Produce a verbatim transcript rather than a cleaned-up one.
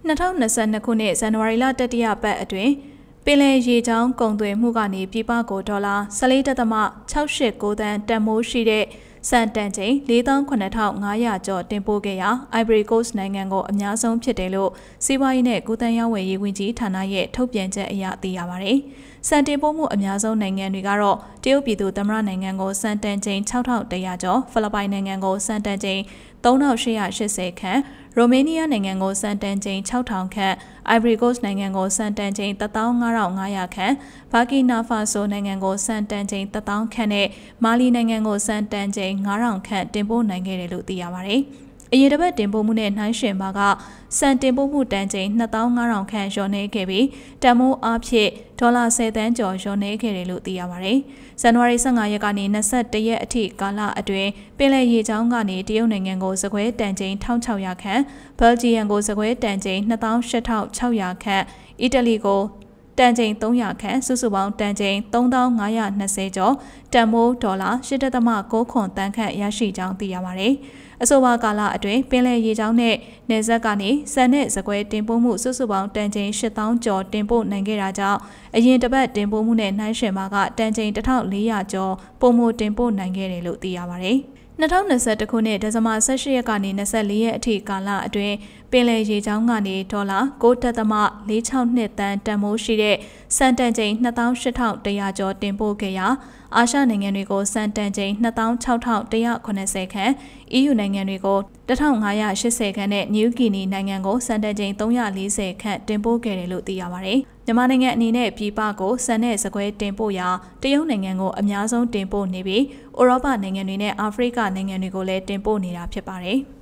နှစ်ထောင်နှစ်ဆနှစ်ခုနှစ်ဇန်နဝါရီလတတိယပတ်အတွင်းပင်လယ်ရေကြောင်းကုန်သွယ်မှုကနေပြည်ပကိုဒေါ်လာဆယ်လေးဒသမ ခြောက်ရှစ်ကိုသန်းတန်မိုးရှိတဲ့စံတန်ချိန်လေးသောင်းခုနှစ်ထောင်ငါးရာကျော်တင်ပို့ခဲ့ရာ Ivory Coast နိုင်ငံကိုအများဆုံးဖြစ်တယ်လို့စီးပွားရေးနဲ့ကုသရေးရောင်းဝယ်ရေးဝန်ကြီးဌာနရဲ့ထုတ်ပြန်ချက်အရသိရပါတယ်။စံတင်ပို့မှုအများဆုံးနိုင်ငံတွေကတော့တရုတ်ပြည်သူ့သမ္မတနိုင်ငံကိုစံတန်ချိန်ခြောက်ထောင်တစ်ရာကျော်ဖိလစ်ပိုင်နိုင်ငံကိုစံတန်ချိန်သုံးထောင်ရှစ်ရာရှစ်ဆယ်ခန့်ရိုမေးနီးယားနိုင်ငံကိုစံတန်ချိန်ခြောက်ထောင်ခန့် Ivory Coast နိုင်ငံကိုစံတန်ချိန်တစ်သောင်းငါးထောင်ငါးရာခန့်ဘာကီနာဖာဆိုနိုင်ငံကိုစံတန်ချိန်တစ်သောင်းခန့်နဲ့မာလီနိုင်ငံကိုစံတန်ချိန်ငါးထောင်ခန့်တင်ပို့နိုင်ခဲ့တယ်လို့သိရပါတယ်။အရင်တစ်ပတ်တင်ပို့မှုနဲ့နှိုင်းယှဉ်ပါကစံတင်ပို့မှုတန်ချိန်နှစ်သောင်းငါးထောင်ခန့်လျော့နေခဲ့ပြီးတန်မိုးအားဖြင့်ဒေါ်လာဆယ်သန်းကျော်လျော့နေခဲ့တယ်လို့သိရပါတယ်။ဇန်နဝါရီဆယ့်ငါရက်ကနေ၂၁ရက်အထိကာလအတွင်းပင်လယ်ရေကြောင်းကနေတရုတ်နိုင်ငံကိုစကွဲတန်ချိန်တစ်ထောင်ခြောက်ရာခန့်ဘယ်လ်ဂျီယံကိုစကွဲတန်ချိန်နှစ်သောင်းရှစ်ထောင်ခြောက်ရာခန့်အီတလီကိုတန်ချိန်သုံးရာခန့်စုစုပေါင်းတန်ချိန်သုံးသောင်းငါးရာ၂၀ကျော်တန်မိုးဒေါ်လာရှစ်ဒသမ ကိုးခွန်တန်းခန့်ရရှိကြောင်းသိရပါတယ်။အဆိုပါကာလအတွင်းပင်လယ်ရေကြောင်းနဲ့နယ်စပ်ကနေစံနဲ့စကွဲတင်ပို့မှုစုစုပေါင်းတန်ချိန်ရှစ်သောင်းကျော်တင်ပို့နိုင်ခဲ့တာကြောင့်အရင်တစ်ပတ်တင်ပို့မှုနဲ့နှိုင်းယှဉ်မှာကတန်ချိန်တစ်ထောင်လေးရာကျော်ပုံမတင်ပို့နိုင်ခဲ့တယ်လို့သိရပါတယ်။၂၀၂၁ခုနှစ်ဒီဇင်ဘာ၁၈ရက်ကနေ၂၄ရက်အထိကာလအတွင်းပင်လယ်ရေကြောင်းကနေဒေါ်လာကိုးဒသမ လေး၆နှစ်တန်တန်မိုးရှိတဲ့စံတန်ချိန်နှစ်သောင်းရှစ်ထောင်တစ်ရာကျော်တင်ပို့ခဲ့ရာအာရှနိုင်ငံတွေကိုစံတန်ချိန်နှစ်သောင်းခြောက်ထောင်တစ်ရာခုနှစ်ဆယ်ခန့် အီးယူ နိုင်ငံတွေကိုတစ်ထောင်ငါးရာရှစ်ဆယ်ခန့်နဲ့နယူးဂီနီနိုင်ငံကိုစံတန်ချိန်သုံးရာလေးဆယ်ခန့်တင်ပို့ခဲ့တယ်လို့သိရပါတယ်။မြန်မာနိုင်ငံအနေနဲ့ပြည်ပကိုစံနဲ့စကွဲတင်ပို့ရာတရုတ်နိုင်ငံကိုအများဆုံးတင်ပို့နေပြီးဥရောပနိုင်ငံတွေနဲ့အာဖရိကနိုင်ငံတွေကိုလည်းတင်ပို့နေတာဖြစ်ပါတယ်။